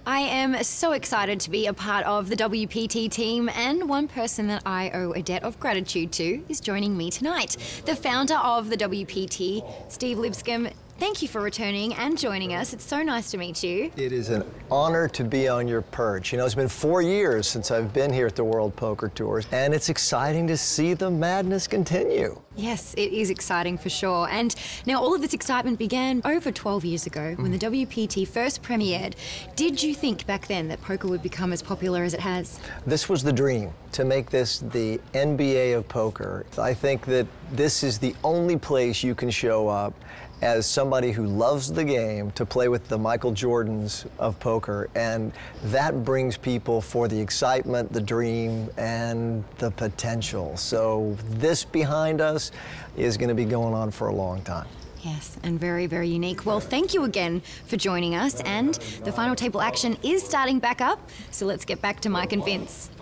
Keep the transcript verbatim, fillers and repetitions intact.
I am so excited to be a part of the W P T team, and one person that I owe a debt of gratitude to is joining me tonight. The founder of the W P T, Steve Lipscomb. Thank you for returning and joining us. It's so nice to meet you. It is an honor to be on your perch. You know, it's been four years since I've been here at the World Poker Tour, and it's exciting to see the madness continue. Yes, it is exciting for sure. And now all of this excitement began over twelve years ago when the W P T first premiered. Did you think back then that poker would become as popular as it has? This was the dream, to make this the N B A of poker. I think that this is the only place you can show up as somebody who loves the game to play with the Michael Jordans of poker, and that brings people for the excitement, the dream, and the potential. So this behind us is going to be going on for a long time. Yes, and very, very unique. Well, thank you again for joining us, and the final table action is starting back up, so let's get back to Mike and Vince.